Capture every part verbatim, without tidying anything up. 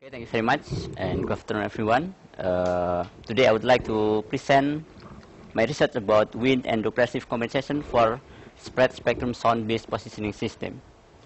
Okay, thank you very much, and good afternoon, everyone. Uh, today, I would like to present my research about wind and depressive compensation for spread spectrum sound-based positioning system.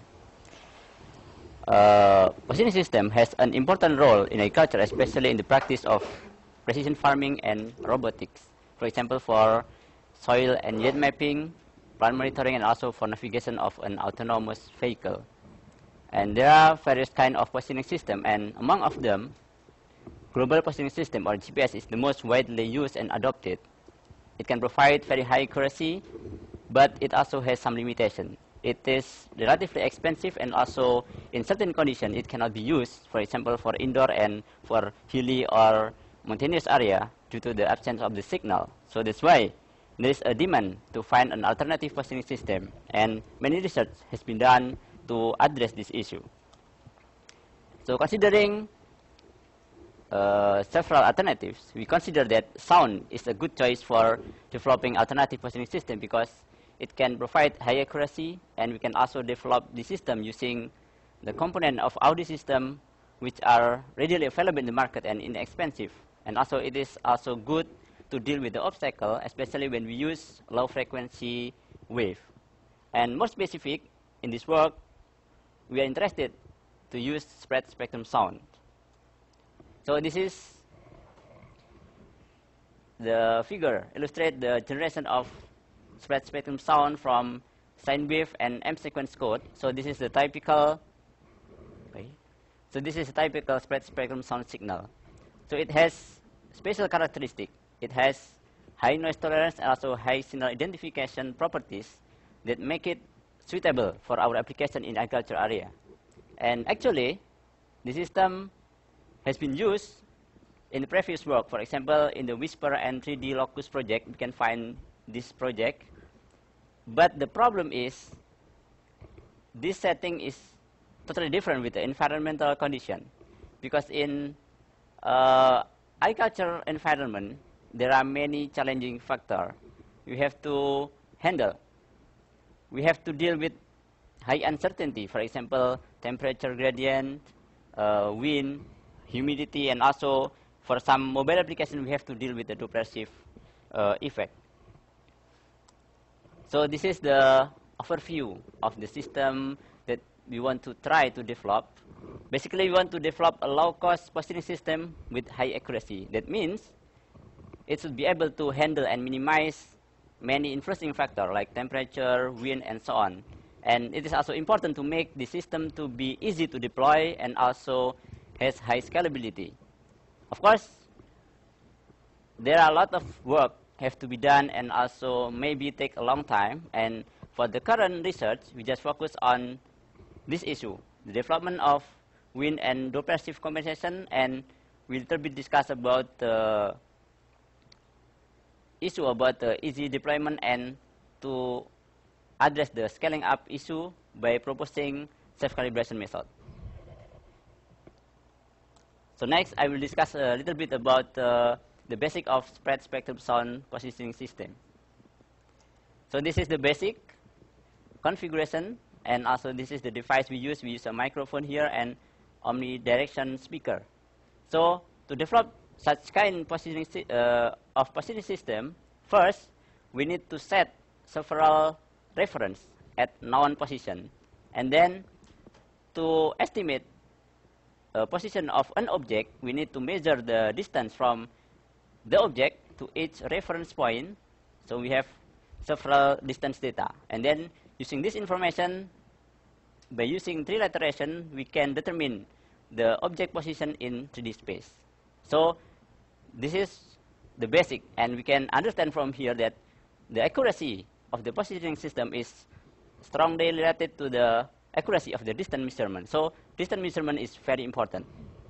Uh, positioning system has an important role in agriculture, especially in the practice of precision farming and robotics. For example, for soil and yield mapping, plant monitoring, and also for navigation of an autonomous vehicle. And there are various kinds of positioning system, and among of them, global positioning system, or G P S, is the most widely used and adopted. It can provide very high accuracy, but it also has some limitation. It is relatively expensive, and also in certain conditions it cannot be used, for example, for indoor and for hilly or mountainous area due to the absence of the signal. So that's why there is a demand to find an alternative positioning system, and many research has been done to address this issue. So considering uh, several alternatives, we consider that sound is a good choice for developing alternative positioning system because it can provide high accuracy, and we can also develop the system using the component of audio system which are readily available in the market and inexpensive. And also it is also good to deal with the obstacle, especially when we use low frequency wave. And more specific, in this work, we are interested to use spread spectrum sound. So this is the figure illustrate the generation of spread spectrum sound from sine wave and M sequence code. So this is the typical. Okay. So this is a typical spread spectrum sound signal. So it has special characteristic. It has high noise tolerance and also high signal identification properties that make it suitable for our application in agriculture area. And actually, the system has been used in the previous work. For example, in the Whisper and three D Locus project, we can find this project. But the problem is, this setting is totally different with the environmental condition. Because in uh, agriculture environment, there are many challenging factors you have to handle. We have to deal with high uncertainty, for example, temperature gradient, uh, wind, humidity, and also for some mobile application, we have to deal with the depressive uh, effect. So this is the overview of the system that we want to try to develop. Basically, we want to develop a low-cost positioning system with high accuracy. That means it should be able to handle and minimize many influencing factors like temperature, wind, and so on. And it is also important to make the system to be easy to deploy and also has high scalability. Of course, there are a lot of work have to be done and also maybe take a long time. And for the current research, we just focus on this issue, the development of wind and depressive compensation, and we'll little bit discuss about the issue about the easy deployment and to address the scaling up issue by proposing self-calibration method. So next, I will discuss a little bit about uh, the basic of spread spectrum sound positioning system. So this is the basic configuration, and also this is the device we use. We use a microphone here and omnidirection speaker. So to develop such kind positioning uh, of positioning system, first we need to set several reference at known position, and then to estimate uh, position of an object, we need to measure the distance from the object to each reference point. So we have several distance data, and then using this information, by using trilateration, we can determine the object position in three D space. So this is the basic, and we can understand from here that the accuracy of the positioning system is strongly related to the accuracy of the distance measurement. So distance measurement is very important.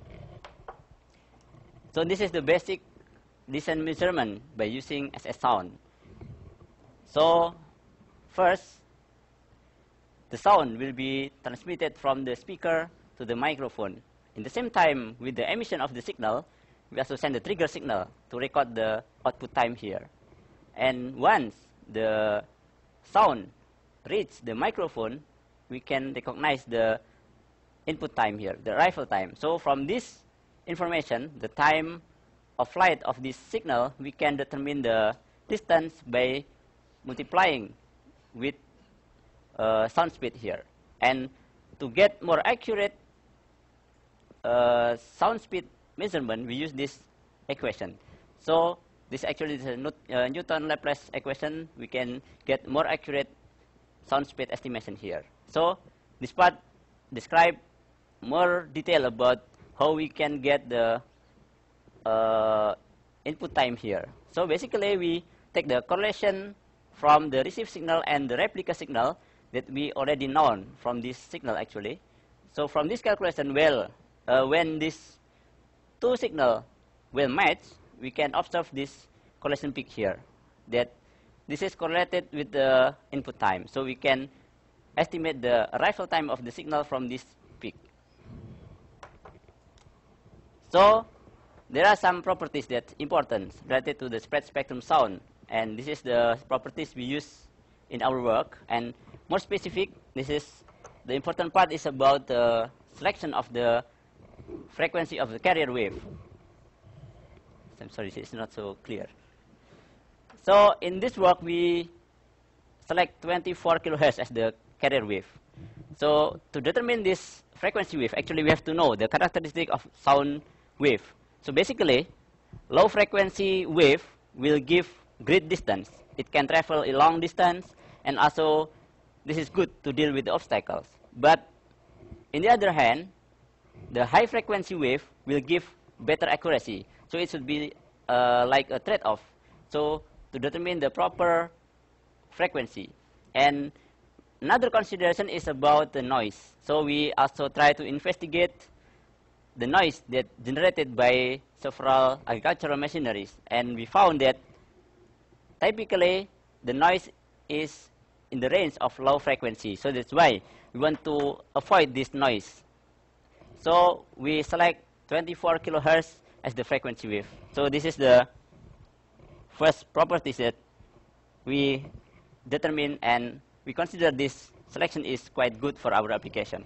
So this is the basic distance measurement by using S S sound. So first, the sound will be transmitted from the speaker to the microphone. In the same time, with the emission of the signal, we also send the trigger signal to record the output time here. And once the sound reaches the microphone, we can recognize the input time here, the arrival time. So from this information, the time of flight of this signal, we can determine the distance by multiplying with uh, sound speed here. And to get more accurate uh, sound speed measurement, we use this equation. So this actually is a uh, Newton Laplace equation. We can get more accurate sound speed estimation here. So this part describe more detail about how we can get the uh, input time here. So basically, we take the correlation from the received signal and the replica signal that we already known from this signal actually. So from this calculation, well, uh, when this two signal will match, we can observe this correlation peak here, that this is correlated with the input time. So we can estimate the arrival time of the signal from this peak. So there are some properties that important related to the spread spectrum sound, and this is the properties we use in our work. And more specific, this is the important part is about the selection of the frequency of the carrier wave. I'm sorry, it's not so clear. So in this work, we select twenty-four kilohertz as the carrier wave. So to determine this frequency wave, actually we have to know the characteristic of sound wave. So basically, low frequency wave will give great distance. It can travel a long distance, and also this is good to deal with the obstacles. But on the other hand, the high frequency wave will give better accuracy. So it should be uh, like a trade-off. So to determine the proper frequency. And another consideration is about the noise. So we also try to investigate the noise that generated by several agricultural machineries. And we found that typically the noise is in the range of low frequency. So that's why we want to avoid this noise. So we select twenty-four kilohertz as the frequency wave. So this is the first properties that we determine, and we consider this selection is quite good for our application.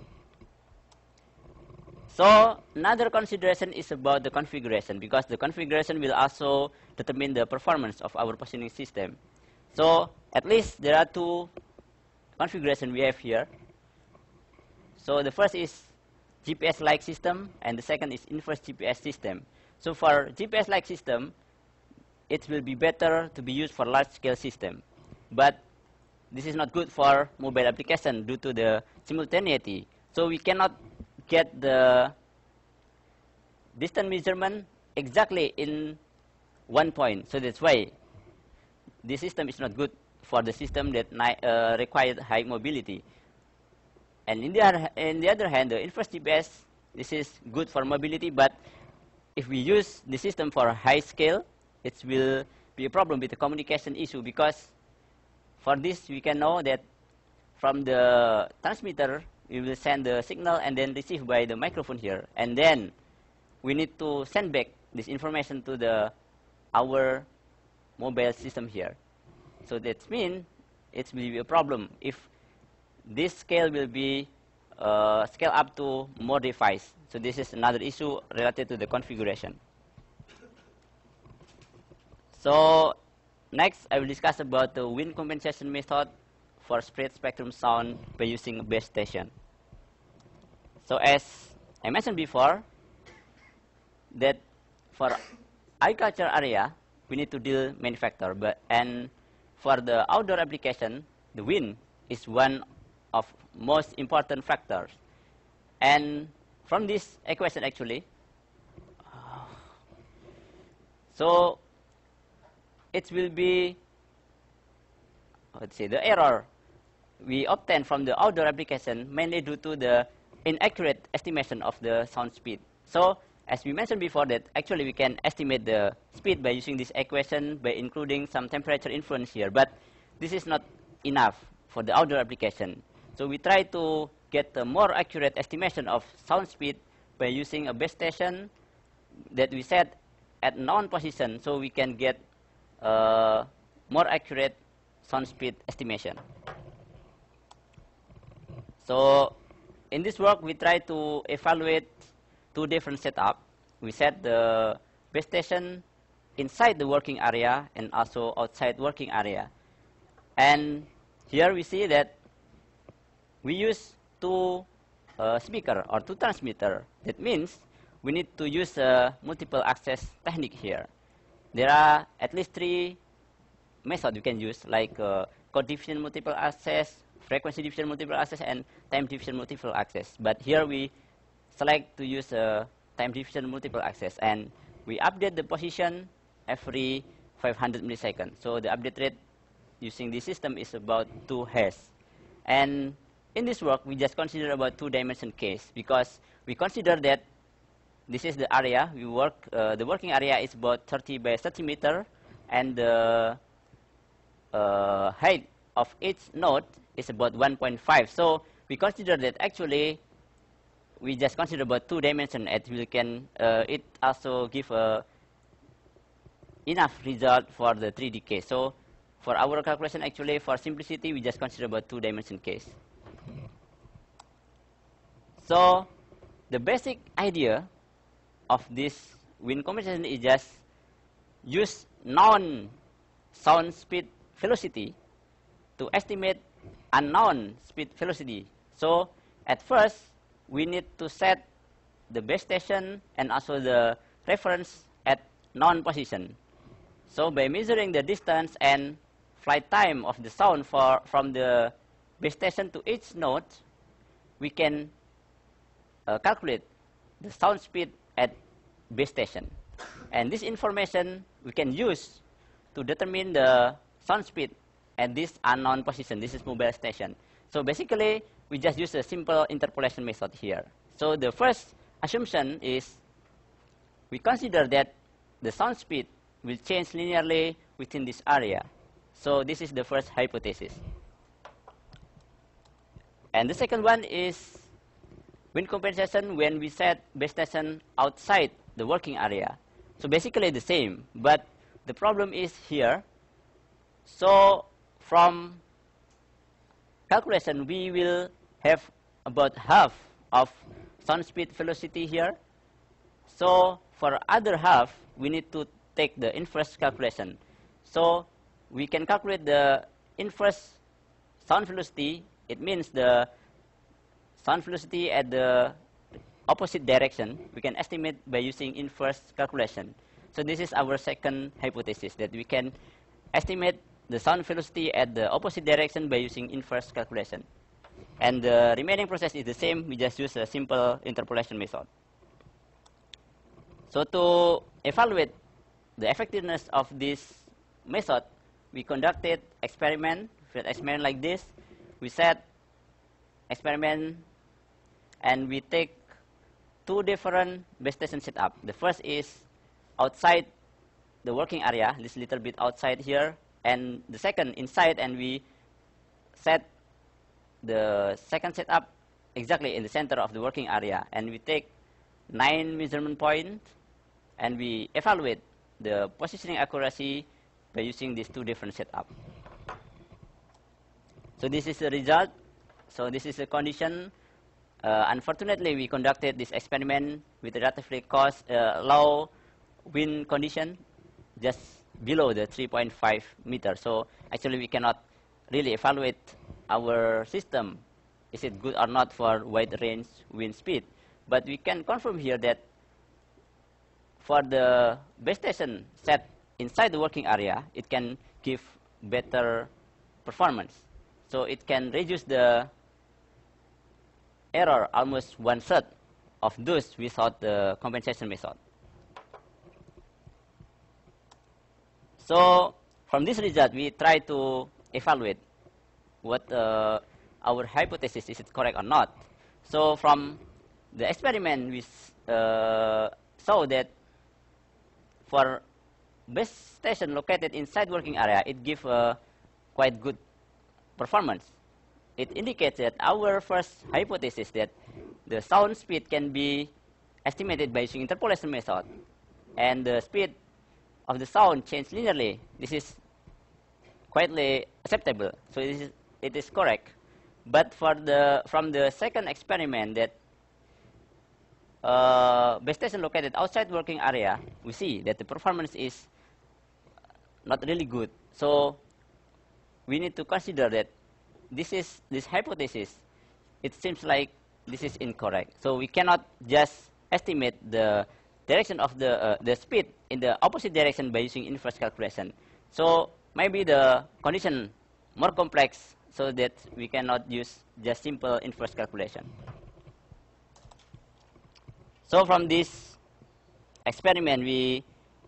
So another consideration is about the configuration, because the configuration will also determine the performance of our positioning system. So at least there are two configurations we have here. So the first is G P S-like system, and the second is inverse G P S system. So for G P S-like system, it will be better to be used for large-scale system. But this is not good for mobile application due to the simultaneity. So we cannot get the distance measurement exactly in one point. So that's why this system is not good for the system that uh, required high mobility. And in the, other, in the other hand, the inverse G P S, this is good for mobility, but if we use the system for high scale, it will be a problem with the communication issue, because for this we can know that from the transmitter we will send the signal and then receive by the microphone here, and then we need to send back this information to the our mobile system here. So that means it will be a problem if this scale will be uh, scale up to more device. So this is another issue related to the configuration. So next, I will discuss about the wind compensation method for spread spectrum sound by using a base station. So as I mentioned before, that for agriculture area, we need to deal many factors. But and for the outdoor application, the wind is one of most important factors. And from this equation, actually, uh, so it will be, let's say, the error we obtain from the outdoor application mainly due to the inaccurate estimation of the sound speed. So as we mentioned before, that actually we can estimate the speed by using this equation by including some temperature influence here, but this is not enough for the outdoor application. So we try to get a more accurate estimation of sound speed by using a base station that we set at known position, so we can get uh, more accurate sound speed estimation. So in this work, we try to evaluate two different setups. We set the base station inside the working area and also outside working area. And here we see that we use two uh, speaker or two transmitter. That means we need to use a multiple access technique here. There are at least three methods you can use, like uh, code division multiple access, frequency division multiple access, and time division multiple access. But here we select to use a time division multiple access, and we update the position every five hundred milliseconds. So the update rate using this system is about two hertz. And in this work, we just consider about two-dimension case because we consider that this is the area we work. Uh, the working area is about thirty by thirty meter, and the uh, height of each node is about one point five. So we consider that actually we just consider about two dimension, and we can uh, it also give a enough result for the three D case. So for our calculation, actually for simplicity, we just consider about two dimension case. So the basic idea of this wind compensation is just use known sound speed velocity to estimate unknown speed velocity. So at first, we need to set the base station and also the reference at known position. So by measuring the distance and flight time of the sound for, from the base station to each node, we can uh, calculate the sound speed at base station. And this information we can use to determine the sound speed at this unknown position. This is mobile station. So basically, we just use a simple interpolation method here. So the first assumption is we consider that the sound speed will change linearly within this area. So this is the first hypothesis. And the second one is wind compensation when we set base station outside the working area. So basically the same, but the problem is here. So from calculation, we will have about half of sound speed velocity here. So for other half, we need to take the inverse calculation. So we can calculate the inverse sound velocity. It means the sound velocity at the opposite direction. We can estimate by using inverse calculation. So this is our second hypothesis, that we can estimate the sound velocity at the opposite direction by using inverse calculation. And the remaining process is the same. We just use a simple interpolation method. So to evaluate the effectiveness of this method, we conducted experiment, experiment like this. We set experiment and we take two different base station setup. The first is outside the working area, this little bit outside here, and the second inside, and we set the second setup exactly in the center of the working area, and we take nine measurement points and we evaluate the positioning accuracy by using these two different setups. So this is the result. So this is the condition. Uh, unfortunately, we conducted this experiment with a relatively cost, uh, low wind condition, just below the three point five meters. So actually, we cannot really evaluate our system, is it good or not for wide range wind speed. But we can confirm here that for the base station set inside the working area, it can give better performance. So it can reduce the error almost one third of those without the compensation method. So from this result, we try to evaluate what uh, our hypothesis, is it correct or not. So from the experiment, we uh, saw that for base station located inside working area, it gives a quite good performance. It indicates that our first hypothesis, that the sound speed can be estimated by using interpolation method, and the speed of the sound change linearly. This is quite acceptable. So it is, it is correct. But for the from the second experiment that uh, base station located outside working area, we see that the performance is not really good. So we need to consider that this is this hypothesis. It seems like this is incorrect. So we cannot just estimate the direction of the uh, the speed in the opposite direction by using inverse calculation. So maybe the condition more complex, so that we cannot use just simple inverse calculation. So from this experiment, we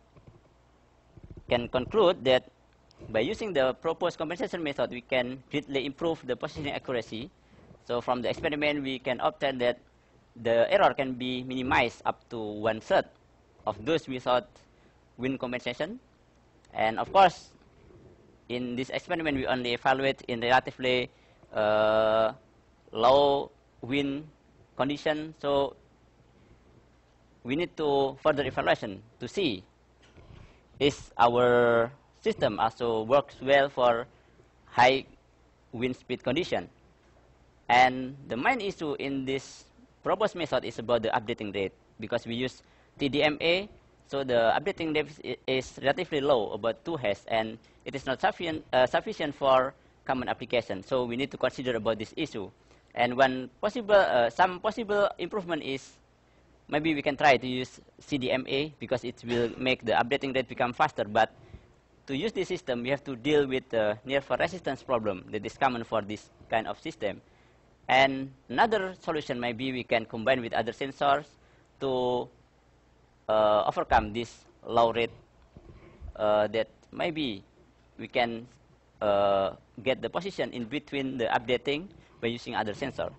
can conclude that by using the proposed compensation method, we can greatly improve the positioning accuracy. So from the experiment, we can obtain that the error can be minimized up to one third of those without wind compensation. And of course, in this experiment, we only evaluate in relatively uh, low wind condition. So we need to further evaluation to see is our system also works well for high wind speed condition. And the main issue in this proposed method is about the updating rate, because we use T D M A, so the updating rate is relatively low, about two hertz, and it is not sufficient, uh, sufficient for common application. So we need to consider about this issue. And one possible, uh, some possible improvement is maybe we can try to use C D M A, because it will make the updating rate become faster. But to use this system, we have to deal with the near-fall resistance problem that is common for this kind of system. And another solution maybe we can combine with other sensors to uh, overcome this low rate, uh, that maybe we can uh, get the position in between the updating by using other sensor.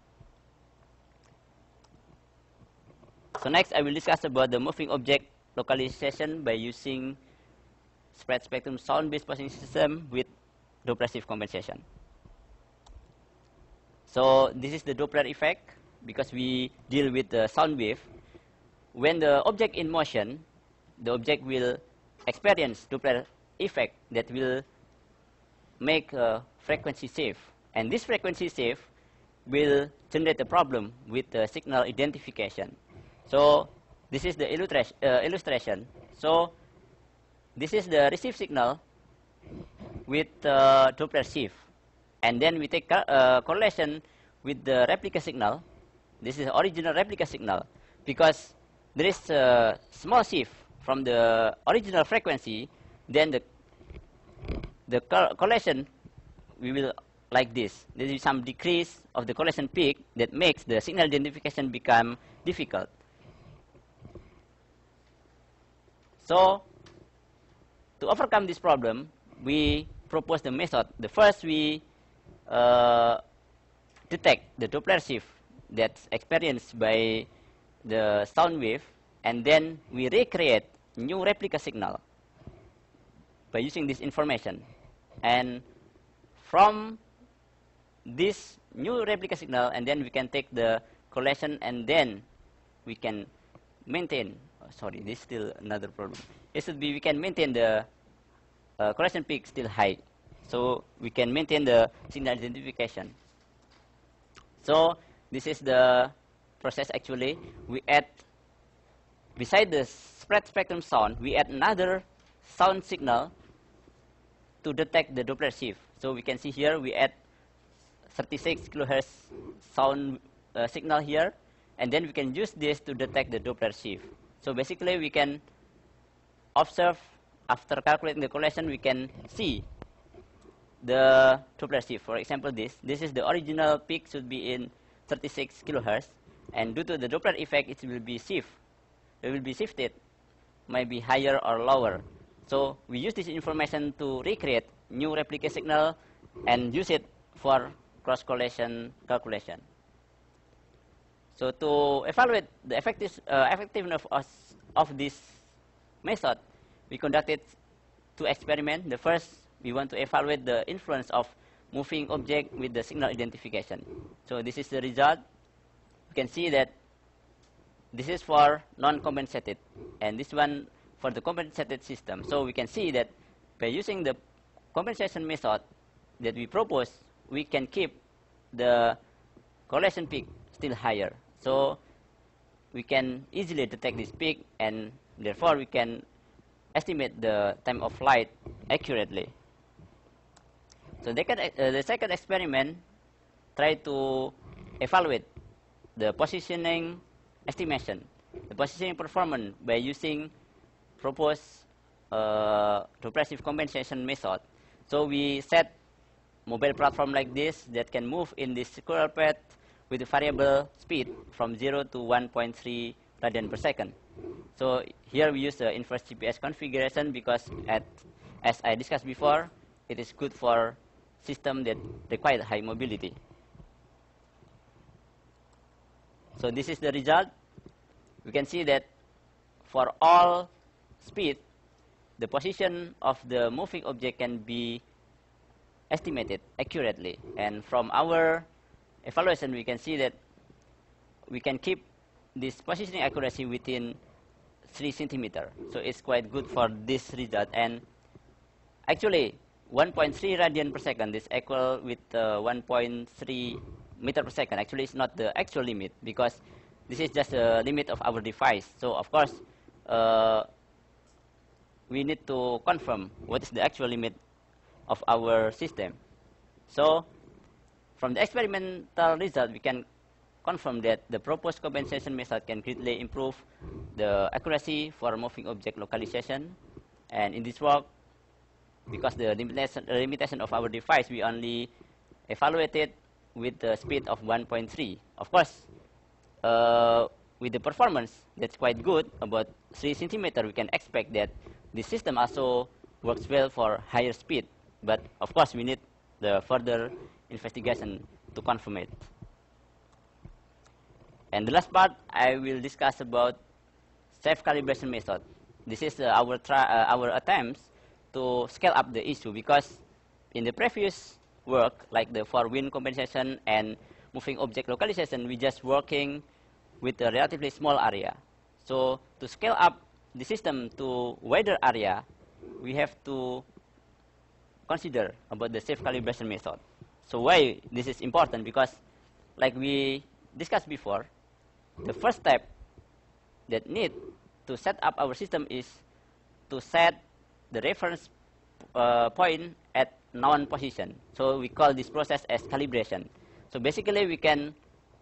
So next, I will discuss about the moving object localization by using spread spectrum sound-based positioning system with Doppler shift compensation. So this is the Doppler effect, because we deal with the sound wave. When the object in motion, the object will experience Doppler effect that will make a frequency shift. And this frequency shift will generate a problem with the signal identification. So this is the illustration. Uh, illustration. So this is the received signal with uh, Doppler shift. And then we take uh, correlation with the replica signal. This is the original replica signal, because there is a small shift from the original frequency. Then the the correlation we will like this. There is some decrease of the correlation peak that makes the signal identification become difficult. So to overcome this problem, we propose the method. The first, we uh, detect the Doppler shift that's experienced by the sound wave, and then we recreate new replica signal by using this information. And from this new replica signal, and then we can take the correlation, and then we can maintain, oh, sorry, this is still another problem. It should be we can maintain the uh, correlation peak still high. So we can maintain the signal identification. So this is the process actually. We add, beside the spread spectrum sound, we add another sound signal to detect the Doppler shift. So we can see here we add thirty-six kilohertz sound uh, signal here, and then we can use this to detect the Doppler shift. So basically we can observe, after calculating the correlation, we can see the Doppler shift. For example, this this is the original peak should be in thirty-six kilohertz, and due to the Doppler effect, it will be shift. It will be shifted, maybe higher or lower. So we use this information to recreate new replica signal and use it for cross correlation calculation. So to evaluate the effective, uh, effectiveness of, of this method, we conducted two experiments. The first, we want to evaluate the influence of moving object with the signal identification. So this is the result. You can see that this is for non-compensated, and this one for the compensated system. So we can see that by using the compensation method that we propose, we can keep the correlation peak still higher. So we can easily detect this peak, and therefore we can estimate the time of flight accurately. So they can, uh, the second experiment try to evaluate the positioning estimation, the positioning performance by using proposed uh, depressive compensation method. So we set mobile platform like this that can move in this squirrel path with a variable speed from zero to one point three radian per second. So here we use the inverse G P S configuration because, at, as I discussed before, it is good for systems that require high mobility. So this is the result. We can see that for all speed, the position of the moving object can be estimated accurately. And from our evaluation, we can see that we can keep this positioning accuracy within three centimeters. So it's quite good for this result. And actually, one point three radian per second is equal with uh, one point three meter per second. Actually, it's not the actual limit because this is just the limit of our device. So of course, uh, we need to confirm what is the actual limit of our system. So from the experimental result, we can confirm that the proposed compensation method can greatly improve the accuracy for moving object localization. And in this work, because the limitation, the limitation of our device, we only evaluated with the speed of one point three. Of course, uh, with the performance that's quite good, about three centimeters, we can expect that the system also works well for higher speed. But of course, we need the further investigation to confirm it. And the last part, I will discuss about self-calibration method. This is uh, our, try, uh, our attempts to scale up the issue, because in the previous work, like the for wind compensation and moving object localization, we just working with a relatively small area. So to scale up the system to wider area, we have to consider about the self-calibration method. So why this is important? Because like we discussed before, the first step that need to set up our system is to set the reference uh, point at known position. So we call this process as calibration. So basically we can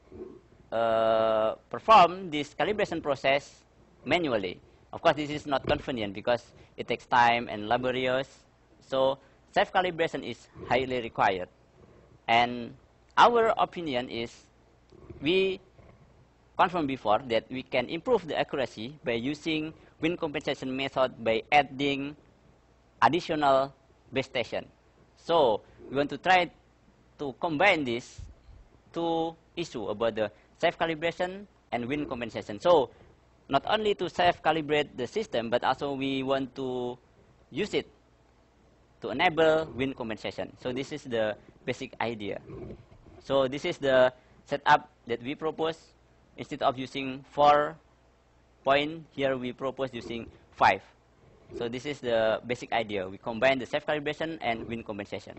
uh, perform this calibration process manually. Of course, this is not convenient because it takes time and laborious. So self-calibration is highly required. And our opinion is, we confirmed before that we can improve the accuracy by using wind compensation method by adding additional base station. So we want to try to combine these two issues about the self-calibration and wind compensation. So not only to self-calibrate the system, but also we want to use it to enable wind compensation. So this is the basic idea. So this is the setup that we propose. Instead of using four point, here we propose using five. So this is the basic idea. We combine the self-calibration and wind compensation.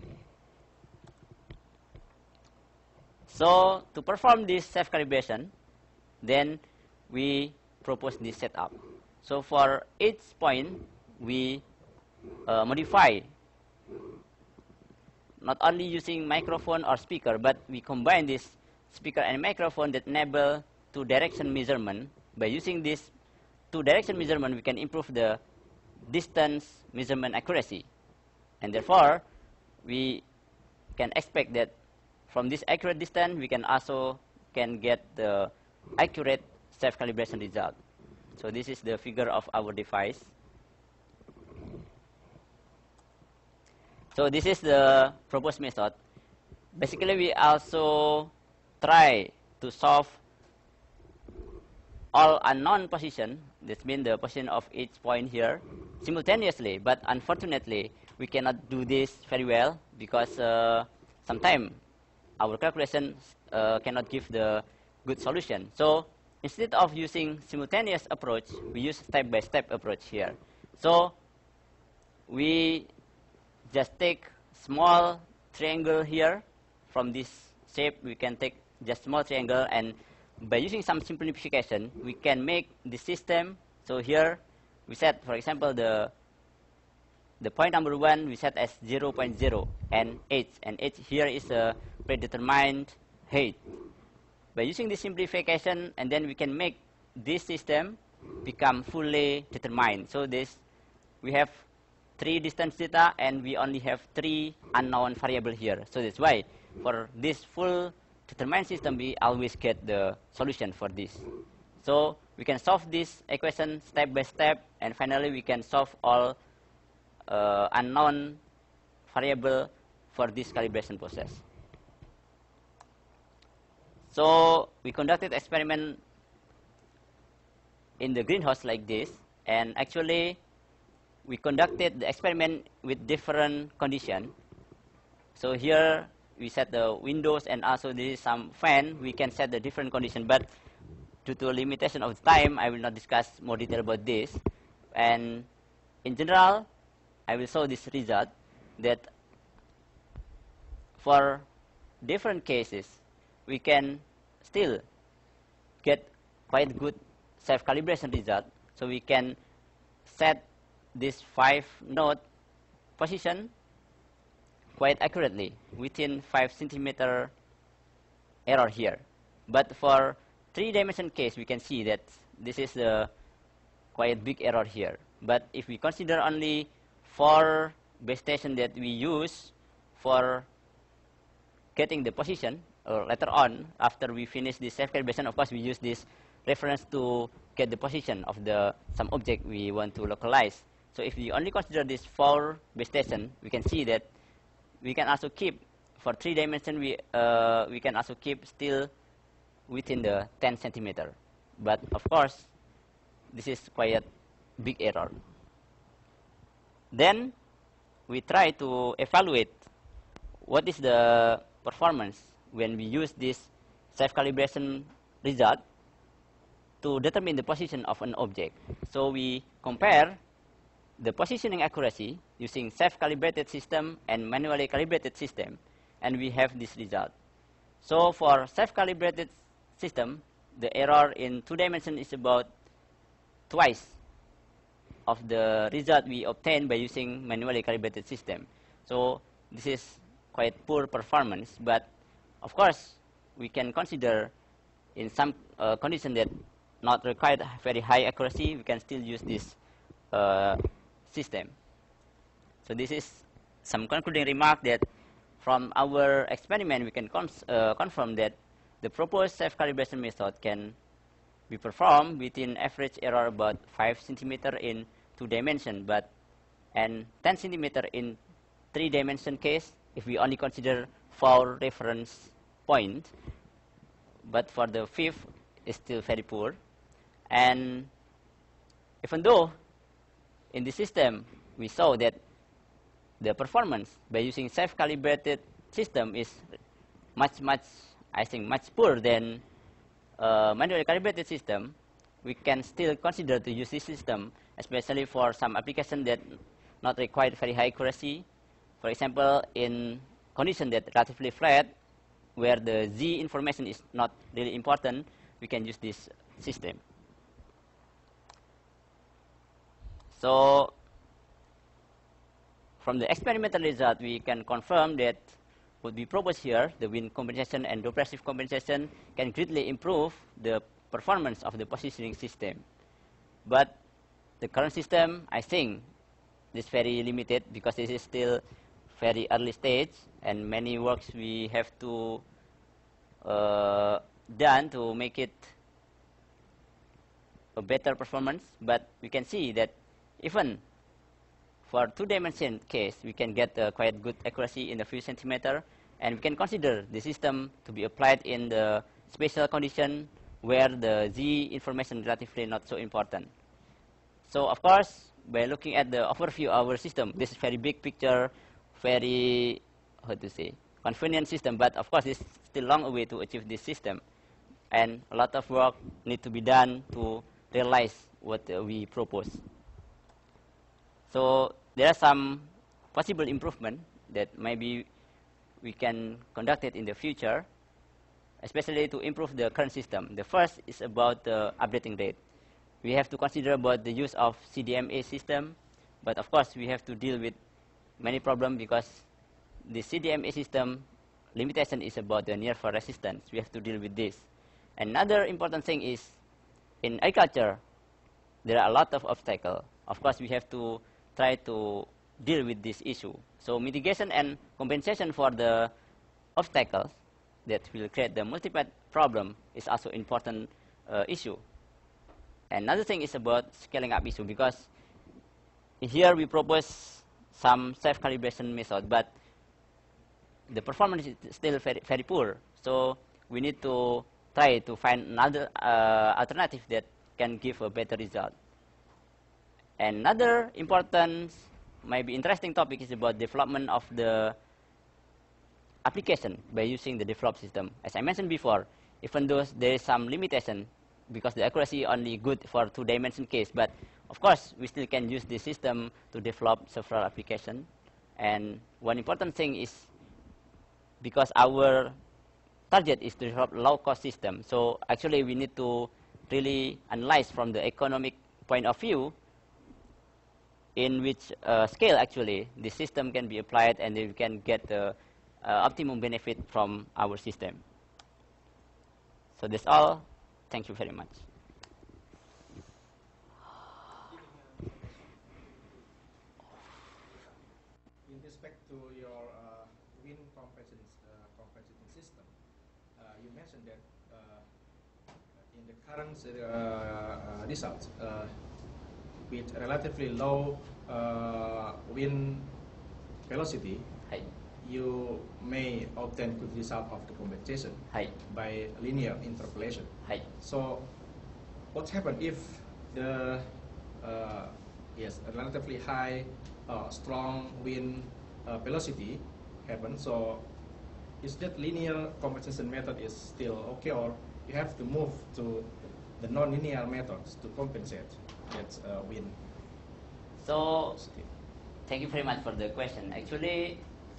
So to perform this self-calibration, then we propose this setup. So for each point, we uh, modify, not only using microphone or speaker, but we combine this speaker and microphone that enable two direction measurement. By using this two direction measurement, we can improve the distance measurement accuracy. And therefore, we can expect that from this accurate distance, we can also can get the accurate self-calibration result. So this is the figure of our device. So this is the proposed method. Basically, we also try to solve all unknown position, that means the position of each point here, simultaneously. But unfortunately, we cannot do this very well because uh, sometimes our calculations uh, cannot give the good solution. So instead of using simultaneous approach, we use step-by-step approach here. So we just take small triangle here from this shape, we can take just small triangle, and by using some simplification, we can make the system. So here we set, for example, the the point number one we set as zero point zero and h, and h here is a predetermined height. By using this simplification, and then we can make this system become fully determined. So this, we have three distance theta, and we only have three unknown variable here. So that's why for this full determined system, we always get the solution for this. So we can solve this equation step by step, and finally we can solve all uh, unknown variable for this calibration process. So we conducted experiment in the greenhouse like this, and actually we conducted the experiment with different condition. So here we set the windows, and also there is some fan. We can set the different condition, but due to a limitation of time, I will not discuss more detail about this. And in general, I will show this result that for different cases, we can still get quite good self-calibration result. So we can set this five node position quite accurately within five centimeter error here. But for three dimension case, we can see that this is a quite big error here. But if we consider only four base station that we use for getting the position, or later on, after we finish this self-calibration, of course, we use this reference to get the position of the some object we want to localize. So if we only consider this four base station, we can see that we can also keep, for three dimension, we, uh, we can also keep still within the ten centimeter. But of course, this is quite a big error. Then we try to evaluate what is the performance when we use this self-calibration result to determine the position of an object. So we compare the positioning accuracy using self-calibrated system and manually calibrated system, and we have this result. So for self-calibrated system, the error in two dimensions is about twice of the result we obtain by using manually calibrated system. So this is quite poor performance, but of course we can consider in some uh, condition that not required very high accuracy, we can still use this uh, system. So this is some concluding remark that from our experiment we can cons uh, confirm that the proposed self-calibration method can be performed within average error about five centimeter in two dimension, but and ten centimeter in three dimension case if we only consider four reference point. But for the fifth, is still very poor. And even though in the system we saw that the performance by using self-calibrated system is much, much, I think, much poorer than uh, manually calibrated system, we can still consider to use this system, especially for some application that not require very high accuracy. For example, in condition that relatively flat, where the Z information is not really important, we can use this system. So from the experimental result, we can confirm that what we propose here, the wind compensation and depressive compensation, can greatly improve the performance of the positioning system. But the current system, I think, is very limited because this is still very early stage, and many works we have to uh, done to make it a better performance. But we can see that even for two-dimension case, we can get uh, quite good accuracy in a few centimeter, and we can consider the system to be applied in the special condition where the Z information is relatively not so important. So of course, by looking at the overview of our system, this is very big picture, very, how to say, convenient system, but of course it's still long away to achieve this system. And a lot of work need to be done to realize what uh, we propose. So there are some possible improvement that maybe we can conduct it in the future. especially to improve the current system. The first is about the updating rate. We have to consider about the use of C D M A system, but of course we have to deal with many problems because the C D M A system limitation is about the near-fall resistance. We have to deal with this. Another important thing is in agriculture, there are a lot of obstacles. Of course, we have to try to deal with this issue. So mitigation and compensation for the obstacles that will create the multiple problem is also important uh, issue. Another thing is about scaling up issue, because here we propose some self-calibration method, but the performance is still very, very poor. So we need to try to find another uh, alternative that can give a better result. Another important, maybe interesting topic is about development of the application by using the developed system. As I mentioned before, even though there is some limitation because the accuracy only good for two-dimension case, but of course we still can use this system to develop several applications. And one important thing is because our target is to develop low-cost system, so actually we need to really analyze from the economic point of view in which uh, scale actually the system can be applied and we can get the uh, optimum benefit from our system. So that's all. Thank you very much. In respect to your uh, wind compensation, uh, compensating system, uh, you mentioned that uh, in the current uh, uh, results, uh, with relatively low uh, wind velocity, Hi. you may obtain good result of the compensation Hi. by linear interpolation. Hi. So, what happens if the uh, yes a relatively high, uh, strong wind uh, velocity happens? So, is that linear compensation method is still okay, or you have to move to the non-linear methods to compensate that uh, wind? So, thank you very much for the question. Actually,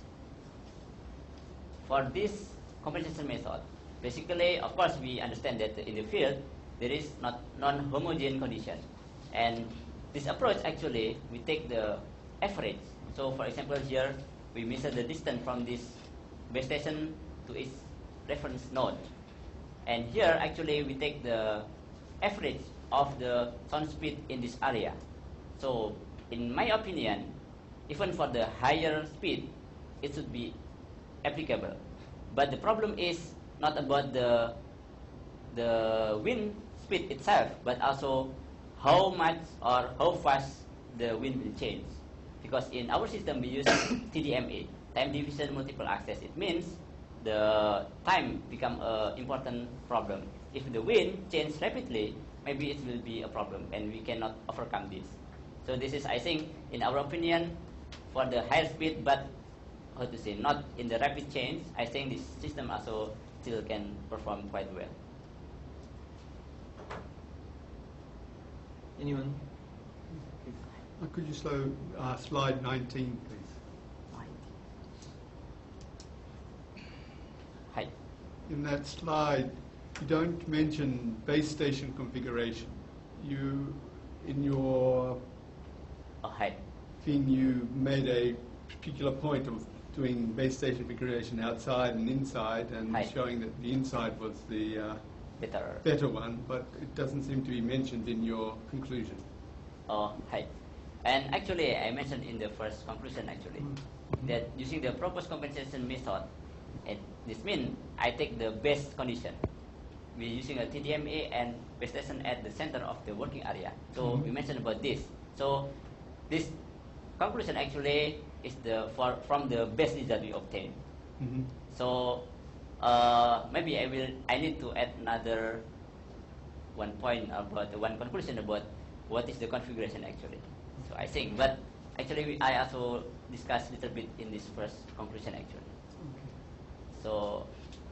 for this compensation method, basically, of course, we understand that in the field, there is not non-homogeneous condition. And this approach, actually, we take the average. So, for example, here, we measure the distance from this base station to its reference node. And here, actually, we take the average of the sound speed in this area. So, in my opinion, even for the higher speed, it should be applicable. But the problem is not about the the wind speed itself, but also how much or how fast the wind will change. Because in our system we use T D M A, time division multiple access. It means the time become an important problem. If the wind changes rapidly, maybe it will be a problem, and we cannot overcome this. So this is, I think, in our opinion, for the higher speed, but how to say, not in the rapid change, I think this system also still can perform quite well. Anyone? Uh, Could you slow uh, slide nineteen, please? Hi. In that slide, you don't mention base station configuration. You, in your Oh, hi. thing, you made a particular point of doing base station configuration outside and inside, and Hi. showing that the inside was the uh, Better. better one, but it doesn't seem to be mentioned in your conclusion. Oh, hi. And actually, I mentioned in the first conclusion, actually, Mm-hmm. that using the proposed compensation method, it, this means I take the best condition. We're using a T D M A and base station at the center of the working area. So Mhm. we mentioned about this. So this conclusion actually is the for from the best result we obtain. Mm-hmm. So uh, maybe I will I need to add another one point about one conclusion about what is the configuration actually. So I think, but actually we, I also discussed a little bit in this first conclusion actually. Okay. So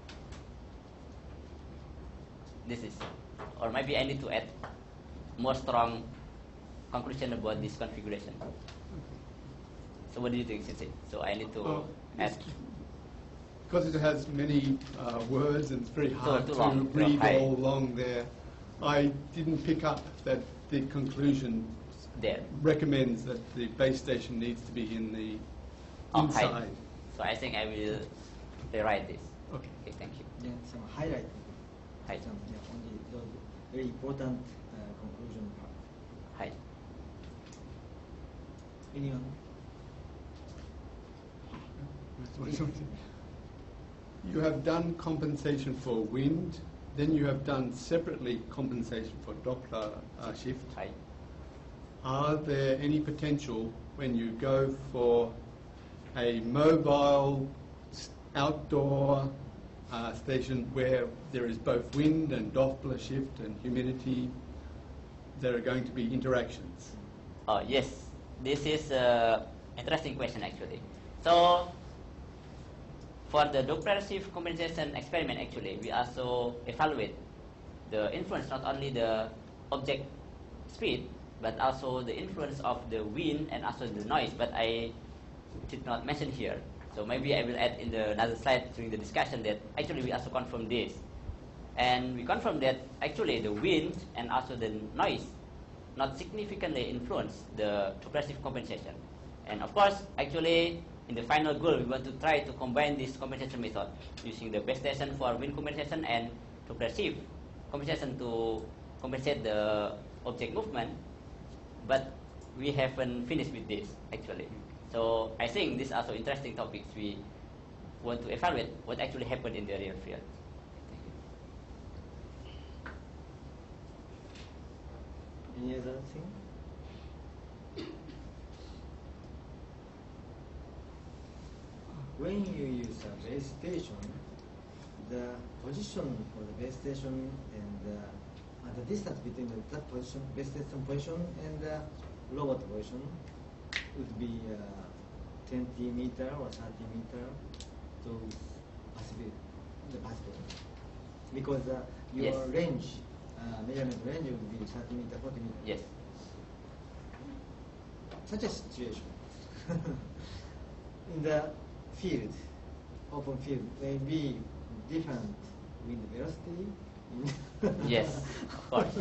this is, or maybe I need to add more strong conclusion about this configuration. So what do you think, Sensei? So I need to Well, add. because it has many uh, words and it's very hard too to long, too read high. all along there, I didn't pick up that the conclusion There. recommends that the base station needs to be in the Oh, high. inside. So I think I will rewrite this. Okay. Okay, thank you. Then some highlight. Hi. Some, yeah, only those very important uh, conclusion part. Hi. Anyone? You have done compensation for wind, then you have done separately compensation for Doppler uh, shift. Hi. Are there any potential when you go for a mobile s- outdoor uh, station where there is both wind and Doppler shift and humidity, there are going to be interactions? Oh, yes. This is an interesting question, actually. So, for the Doppler shift compensation experiment, actually, we also evaluate the influence, not only the object speed, but also the influence of the wind and also the noise, but I did not mention here. So maybe I will add in the another slide during the discussion that actually we also confirm this. And we confirm that actually the wind and also the noise not significantly influence the Doppler shift compensation. And of course, actually, in the final goal, we want to try to combine this compensation method using the base station for wind compensation and Doppler shift compensation to compensate the object movement. But we haven't finished with this, actually. So I think these are also interesting topics. We want to evaluate what actually happened in the real field. Any other thing? When you use a base station, the position for the base station and uh, and the distance between the that position, base station position and the robot position would be uh, twenty meter or thirty meter. So possibly the possible because uh, your Yes. range, uh, measurement range would be thirty meter, forty meter. Yes. Such a situation in the field, open field, may be different wind velocity. Yes, of course.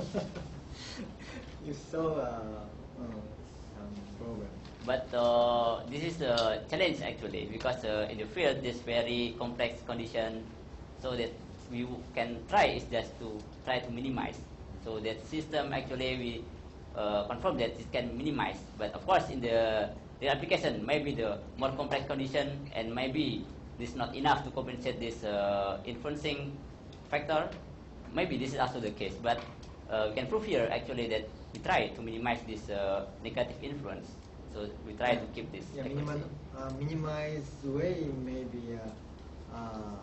You saw uh, uh, some problem. But uh, this is a challenge actually because uh, in the field there's very complex condition, so that we w- can try is just to try to minimize. So that system actually we uh, confirm that it can minimize. But of course in the the application maybe the more complex condition and maybe this not enough to compensate this uh, influencing factor. Maybe this is also the case, but uh, we can prove here actually that we try to minimize this uh, negative influence. So we try to keep this. Yeah, accuracy. minimum, uh, minimize way maybe uh, uh,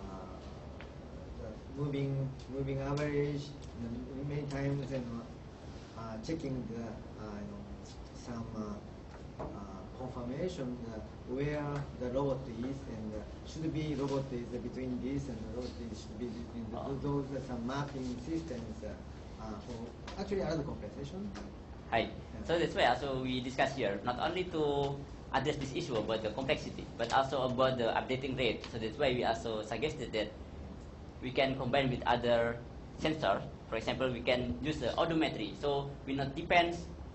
the moving moving average you know, many times and uh, checking the uh, you know, some uh, uh, confirmation that where the robot is and uh, should be robot is between this and the robot is should be between the, Oh. those are some mapping systems uh, uh, for actually another compensation. Hi. So that's why also we discuss here not only to address this issue about the complexity, but also about the updating rate. So that's why we also suggested that we can combine with other sensors. For example, we can use the odometry. So we not depend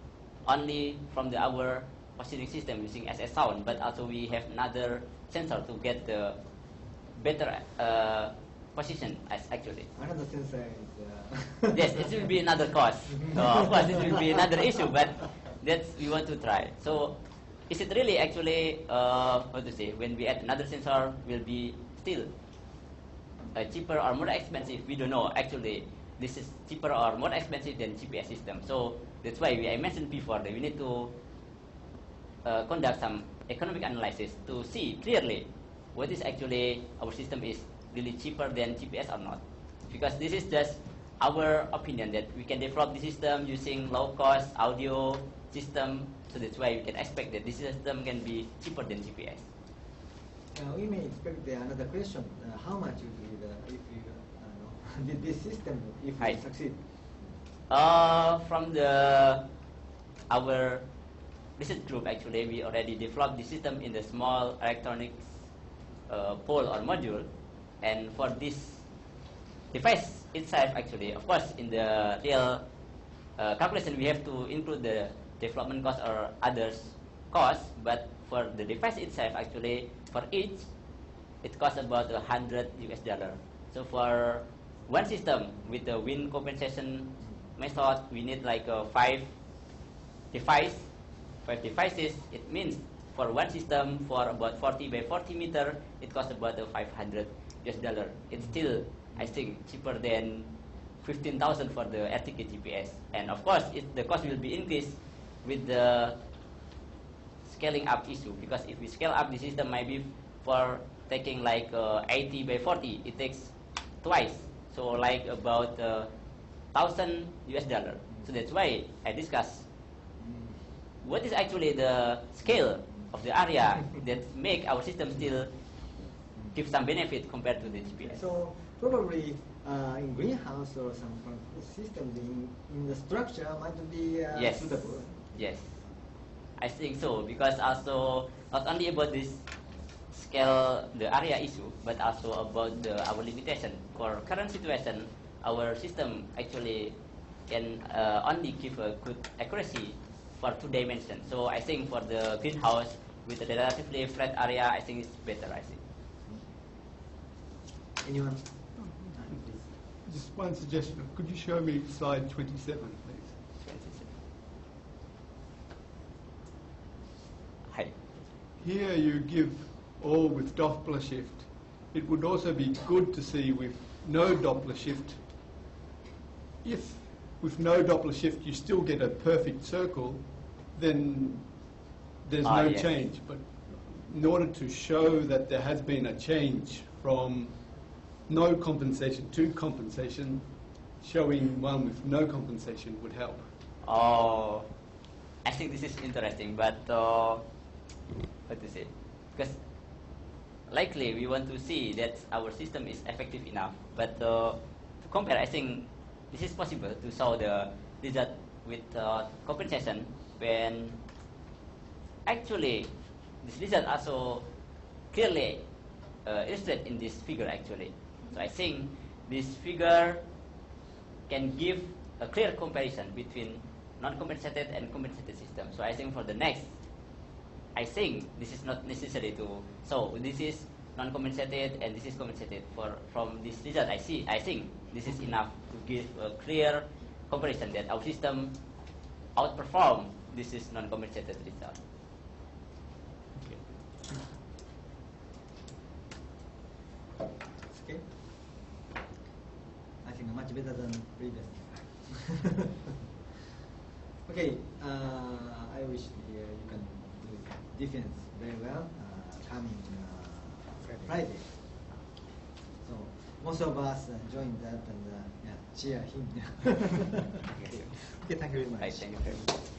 only from the our positioning system using S S sound, but also we have another sensor to get the better uh, position as actually. Another sensor is uh, Yes, it will be another cost. So of course, it will be another issue, but that's we want to try. So, is it really actually uh, what to say? When we add another sensor, will be still uh, cheaper or more expensive? We don't know. Actually, this is cheaper or more expensive than G P S system. So that's why we, I mentioned before that we need to uh, conduct some economic analysis to see clearly what is actually our system is really cheaper than G P S or not. Because this is just our opinion that we can develop the system using low cost audio system, so that's why we can expect that this system can be cheaper than G P S. Uh, we may expect the another question: uh, how much would be the if you uh, know, did this system if Hi. we succeed? Uh, from the our research group, actually, we already developed the system in the small electronics uh, pole or module. And for this device itself, actually, of course, in the real uh, calculation, we have to include the development cost or others costs. But for the device itself, actually, for each, it costs about a hundred U S dollar. So for one system with the wind compensation method, we need like uh, five device, five devices. It means for one system for about forty by forty meter, it costs about uh, five hundred U S dollar. It's still, I think, cheaper than fifteen thousand for the R T K G P S. And of course, it, the cost will be increased with the scaling up issue, because if we scale up the system, maybe for taking like uh, eighty by forty, it takes twice. So like about uh, thousand U S dollar. So that's why I discuss what is actually the scale of the area that make our system still give some benefit compared to the G P S. So probably uh, in greenhouse or some kind of systems in, in the structure might be uh, Yes. suitable. Yes, I think so, because also not only about this scale, the area issue, but also about the, our limitation. For current situation, our system actually can uh, only give a good accuracy for two dimensions. So I think for the greenhouse with a relatively flat area, I think it's better. I think. Anyone? Just one suggestion. Could you show me slide twenty-seven, please? Hi. Here you give all with Doppler shift. It would also be good to see with no Doppler shift. If with no Doppler shift you still get a perfect circle, then there's Ah, no yes. change. But in order to show that there has been a change from no compensation to compensation, showing one with no compensation would help. Oh, I think this is interesting, but uh, what to say? Because likely we want to see that our system is effective enough. But uh, to compare, I think this is possible to show the result with uh, compensation when actually this result also clearly uh, illustrated in this figure actually. So I think this figure can give a clear comparison between non-compensated and compensated system. So I think for the next, I think this is not necessary to, so this is non-compensated and this is compensated. For from this result, I see, I think this is enough to give a clear comparison that our system outperform this is non-compensated result. Okay. Okay. I think much better than previous. Okay. Uh, I wish the, uh, you can do defense very well uh, coming uh, Friday. So most of us uh, join that and uh, yeah, cheer him. Okay, thank you very much. I thank you very much.